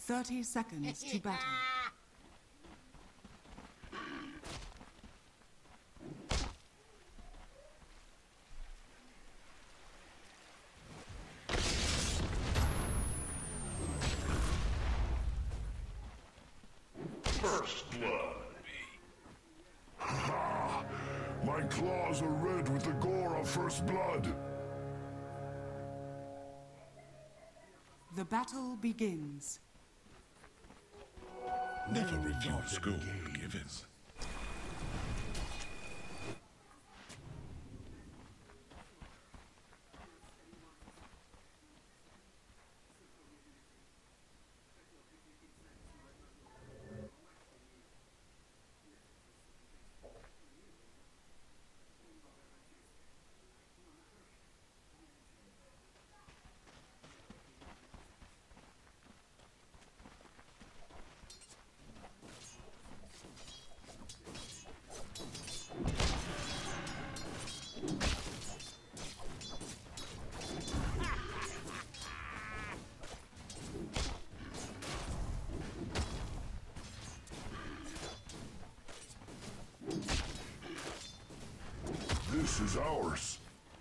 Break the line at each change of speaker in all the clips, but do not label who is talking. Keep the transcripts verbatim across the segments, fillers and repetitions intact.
Thirty seconds to battle.
First blood. Ha! My claws are red with the gore of first blood.
The battle begins.
Never refuse gold given.
This is ours.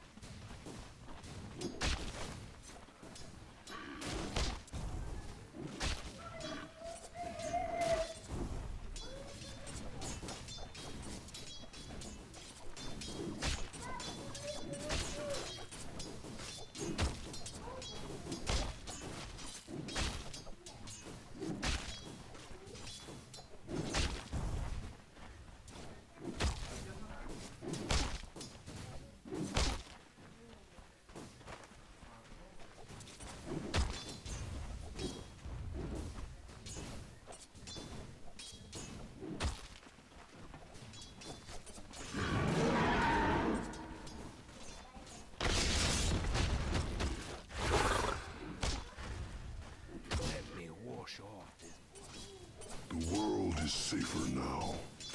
The world is safer now.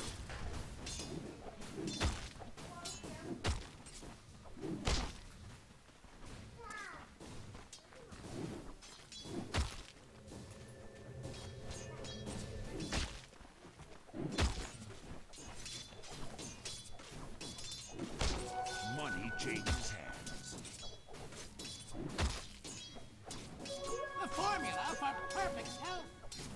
Money changes hands.
The formula for perfect health.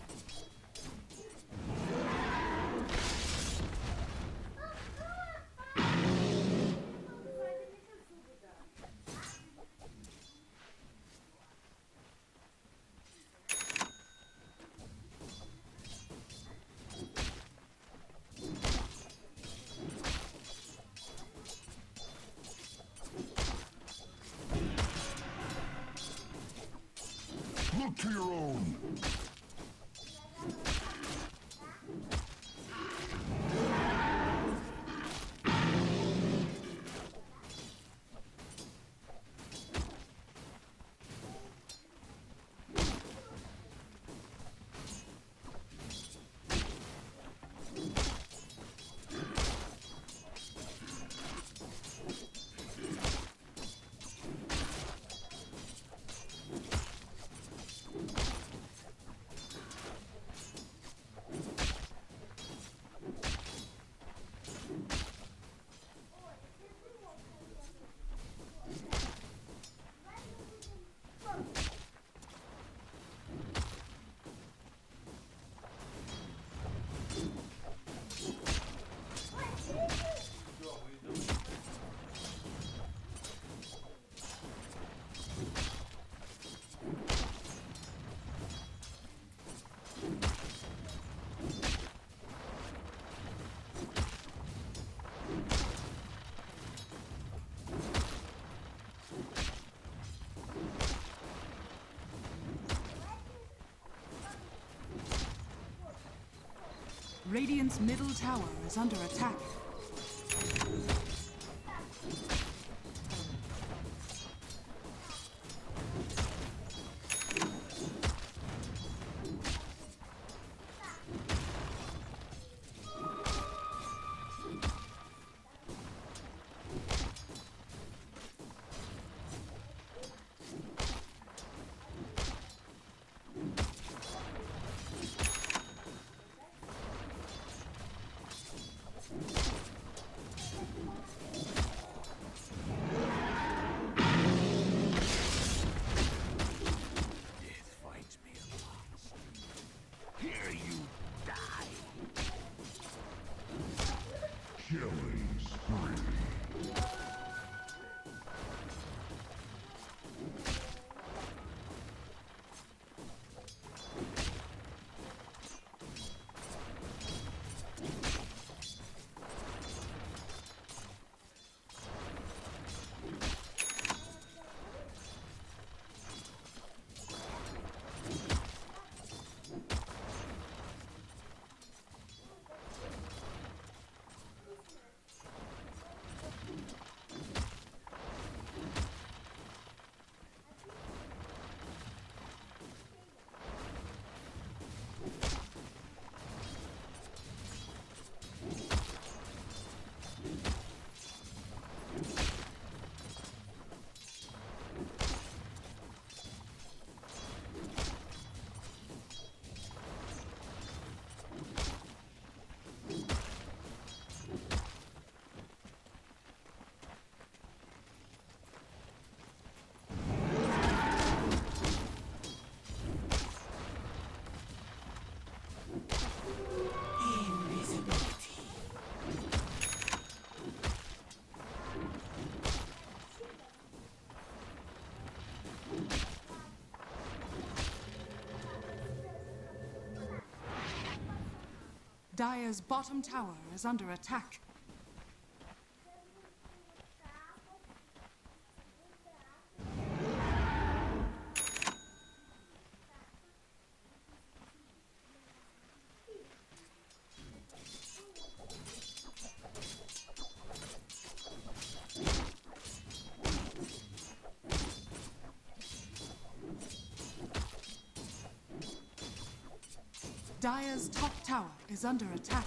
Look to your own.
Radiant's middle tower is under attack.
Killing spree.
Dire's bottom tower is under attack. Dire's top tower is under attack.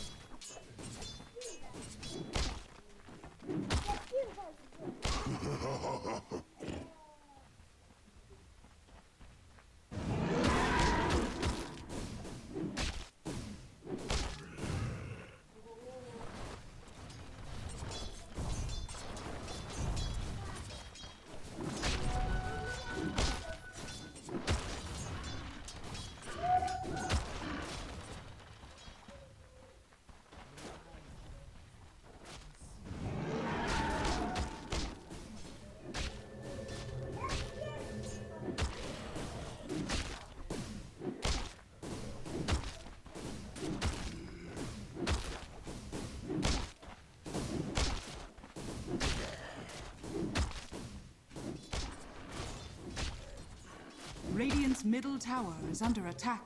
Radiant's middle tower is under attack.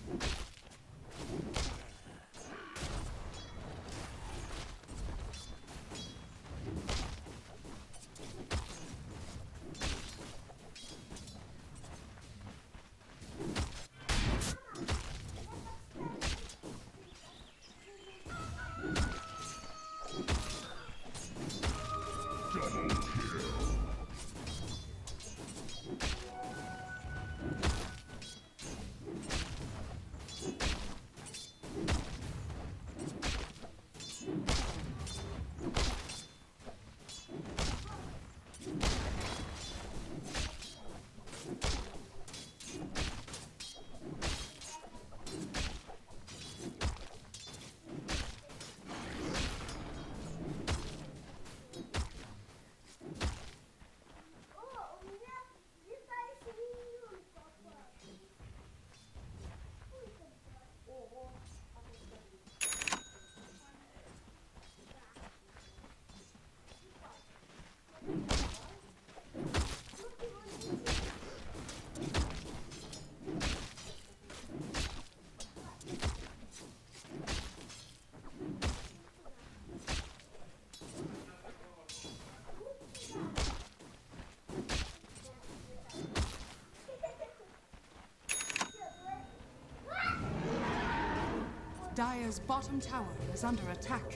Dire's bottom tower is under attack.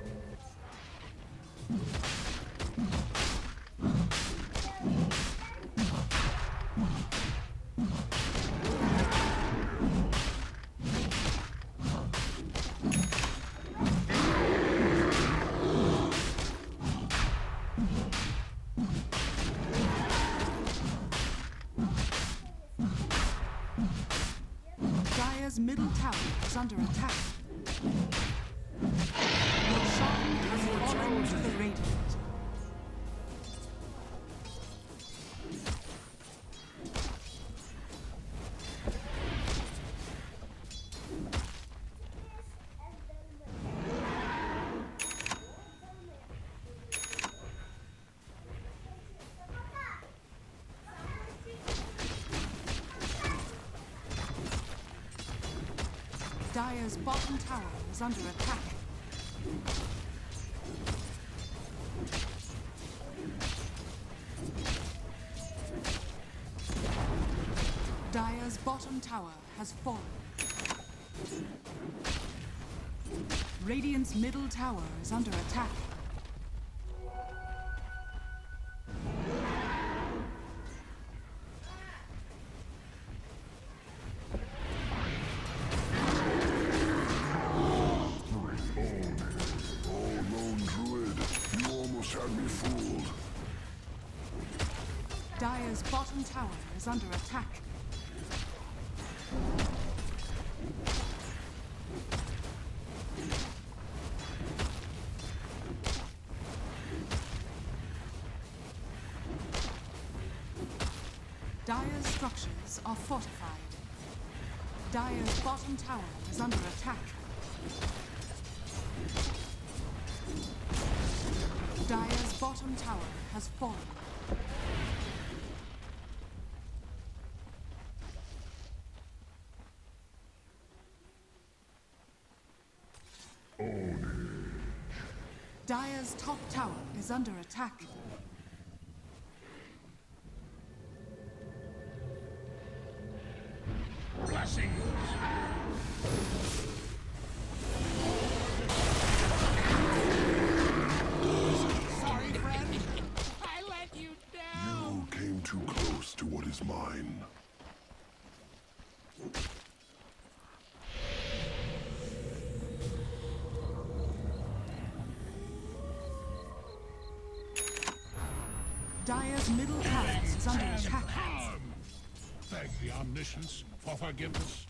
Dire's middle tower is under attack. Roshan has Dire's bottom tower is under attack. Dire's bottom tower has fallen. Radiant's middle tower is under attack. Dire's bottom tower is under attack. Dire's structures are fortified. Dire's bottom tower is under attack. Dire's bottom tower has fallen. Dire's top tower is under attack.
Blessings.
Sorry, friend. I let you down.
You came too close to what is mine.
Dire's middle tower is under attack.
Thank the omniscience for forgiveness.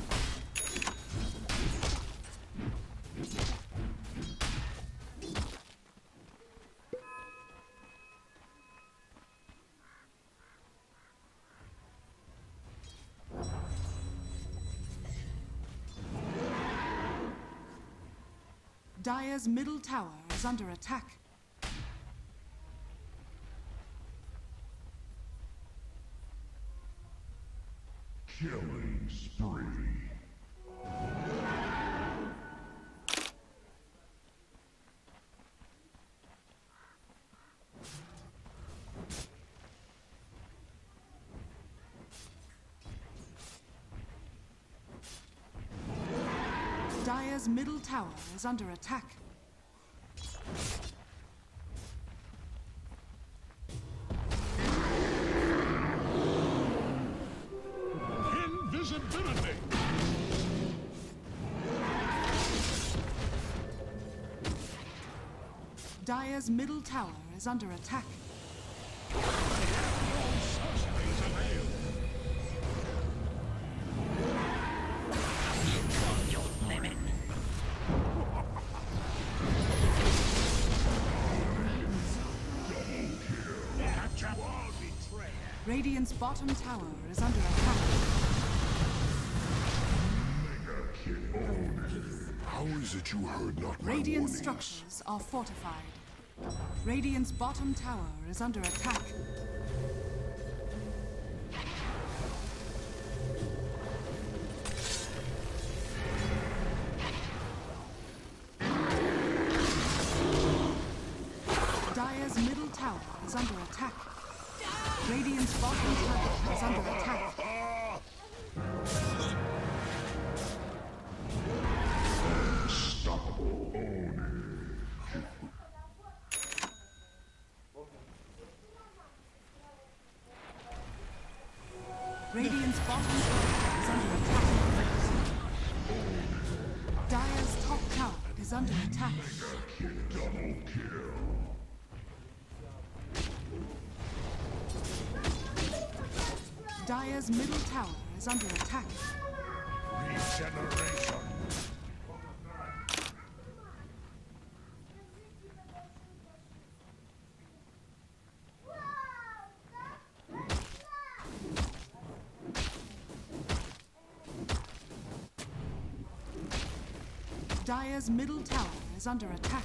Dire's middle tower is under attack.
Killing spree.
Dire's middle tower is under attack.
Invisibility.
Dire's middle tower is under attack. Radiant's bottom tower is under attack.
How is it you heard not my
Radiant
warnings?
structures are fortified. Radiant's bottom tower is under attack. Dire's middle tower is under attack. Radiant's bottom tower is under attack.
Unstoppable Oni.
Radiant's bottom tower is under attack. Dire's top tower is under attack.
Double kill.
Dire's middle tower is under attack.
Regeneration.
Dire's middle tower is under attack.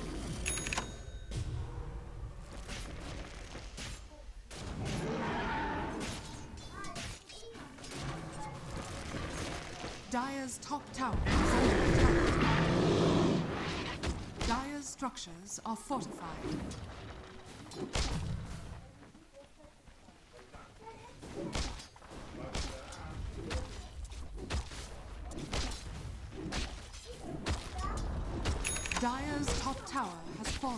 Dire's top tower is under attack. Dire's structures are fortified. Dire's top tower has fallen.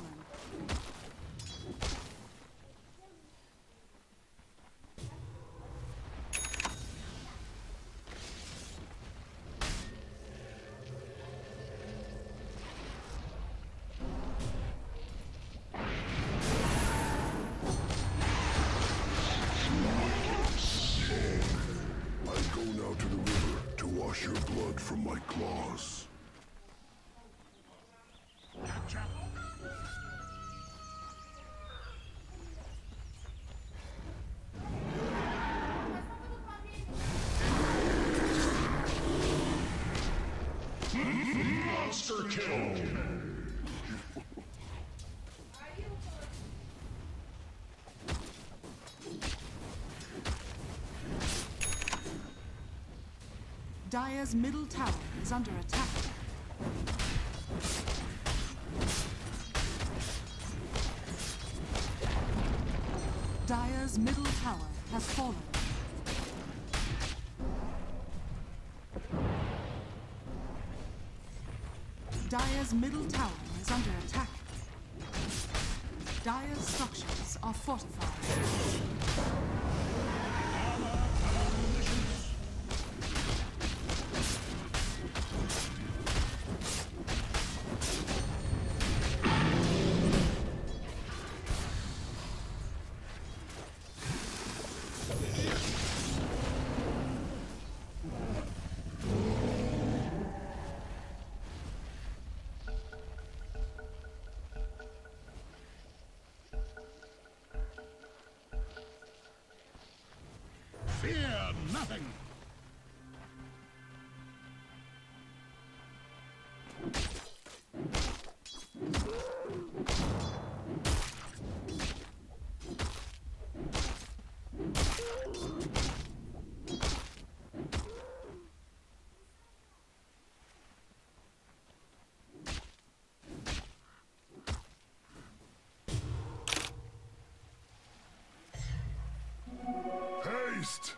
Your blood from my claws.
Gotcha.
Monster kill!
Dire's middle tower is under attack. Dire's middle tower has fallen. Dire's middle tower is under attack. Dire's structures are fortified.
Fear nothing.
Haste!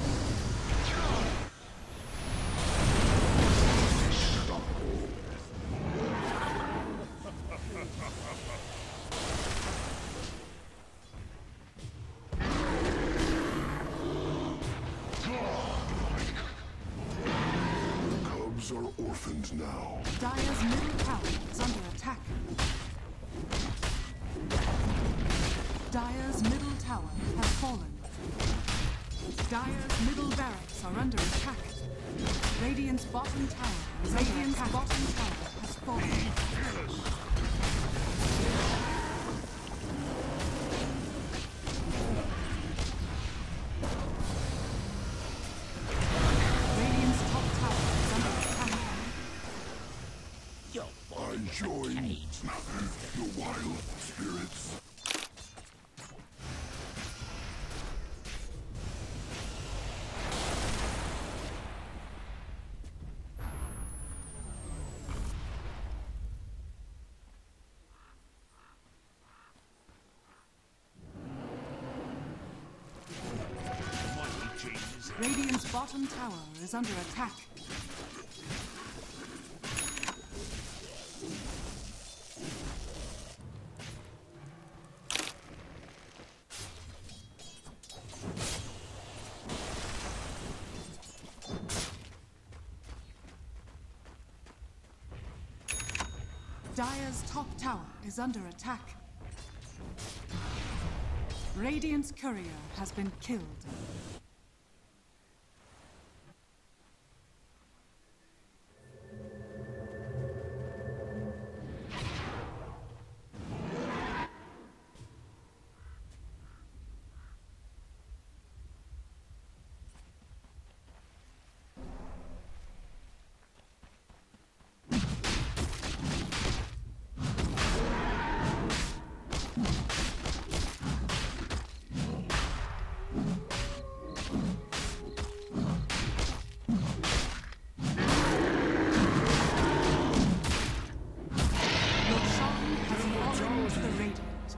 Cubs are orphaned now.
Dire's middle tower is under attack. Dire's middle tower has fallen. Dire's middle barracks are under attack. Radiant's bottom tower is under Radiant's attack. bottom tower has fallen.
Fearless.
Radiant's top tower is under attack.
I join the wild spirits.
Radiant's bottom tower is under attack. Dire's top tower is under attack. Radiant's courier has been killed. has fallen to the Radiant.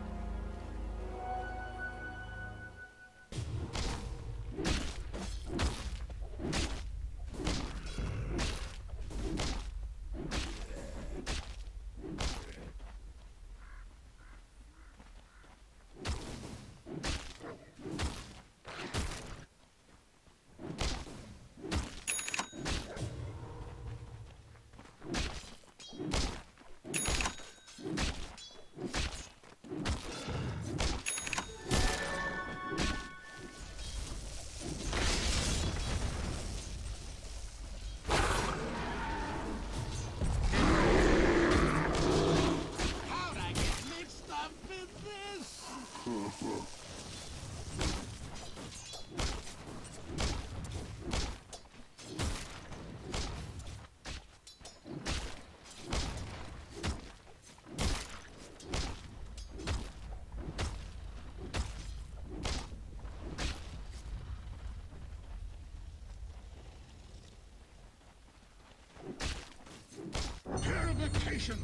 Purification!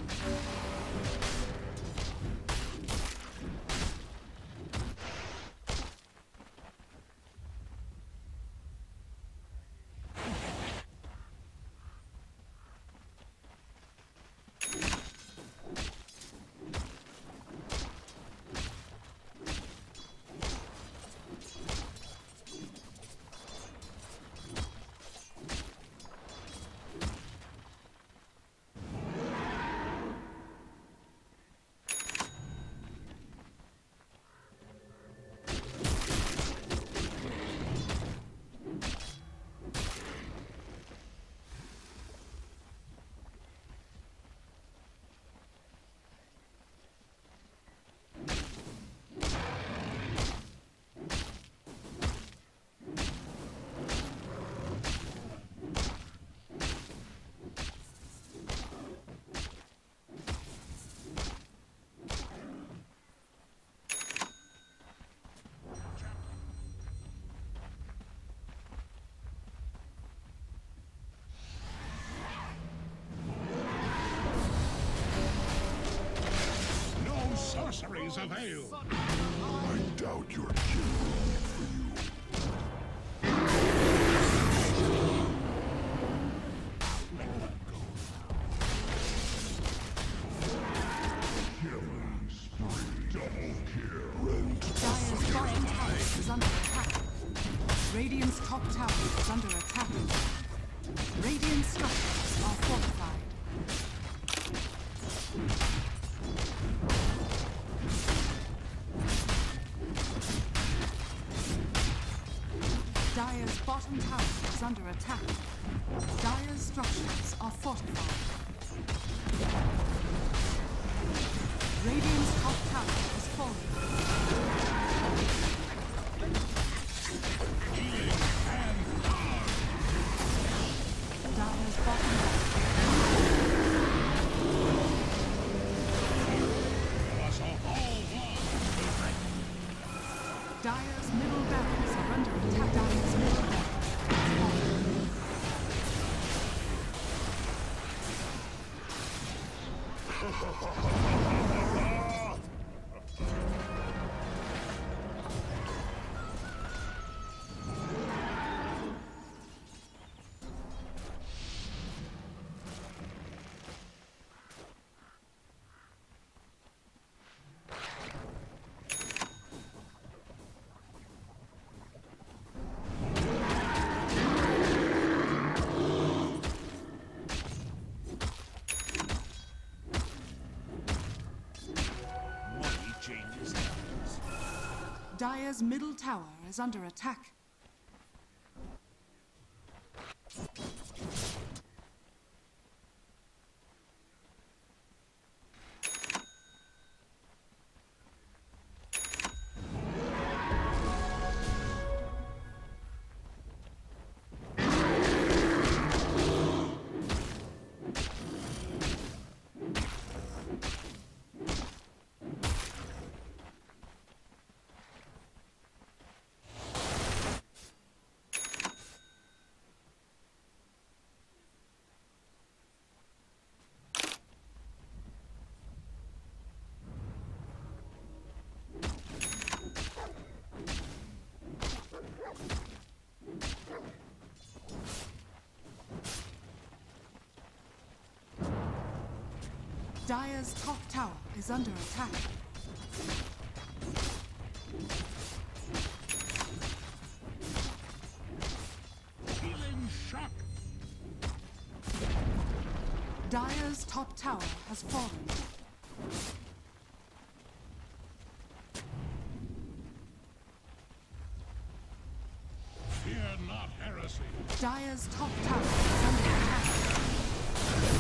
Sorceries avail.
I doubt your kin will wait for you. Killing spree. Double kill. Rend.
Dire's bottom tower is under attack. Radiant's top tower is under attack. Radiant structures are fortified. Dire's bottom tower is under attack. Dire's structures are fortified. Radiant's top tower is falling. Dire's bottom tower. Dire's middle barracks are under attack. Dire's middle barracks is falling. Dire's middle tower is under attack. Dire's top tower is under attack.
Feeling shock.
Dire's top tower has fallen.
Fear not heresy.
Dire's top tower is under attack.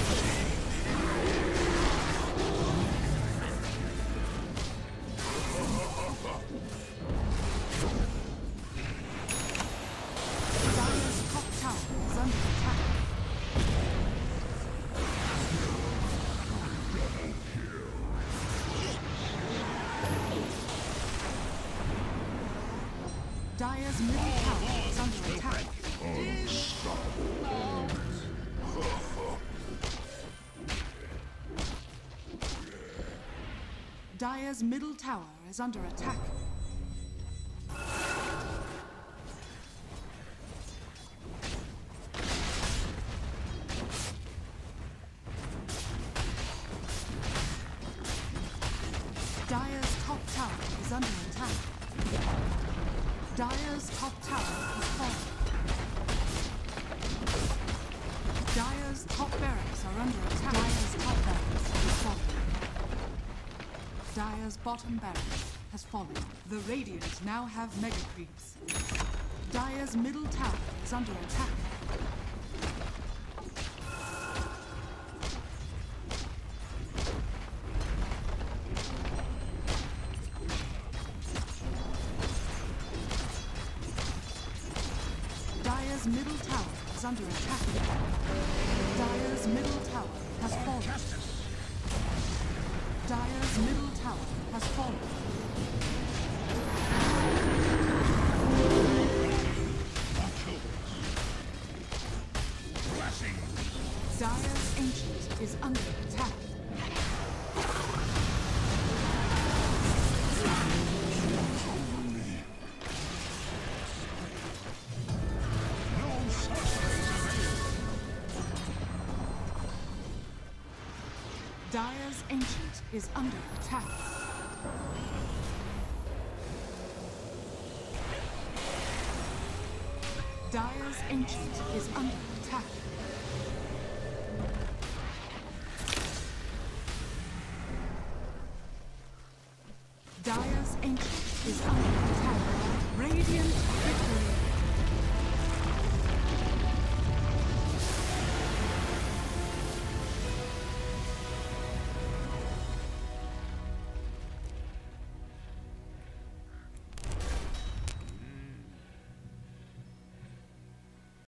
Dire's top tower is under attack. Dire's middle tower is under attack. Dire's middle tower is under attack. Dire's top tower is under attack. Dire's top tower has fallen. Dire's top barracks are under attack. Dire's top barracks has fallen. Dire's bottom barracks has fallen. The Radiant now have mega creeps. Dire's middle tower is under attack. Dire's middle tower is under attack. Dire's middle tower has fallen.
Justice.
Dire's middle tower has fallen.
Watch over us. Blessings.
Dire's ancient is under attack.
No sorceries avail.
Dire's ancient is under attack. Dire's ancient is under attack. Dire's ancient is under attack. Radiant victory.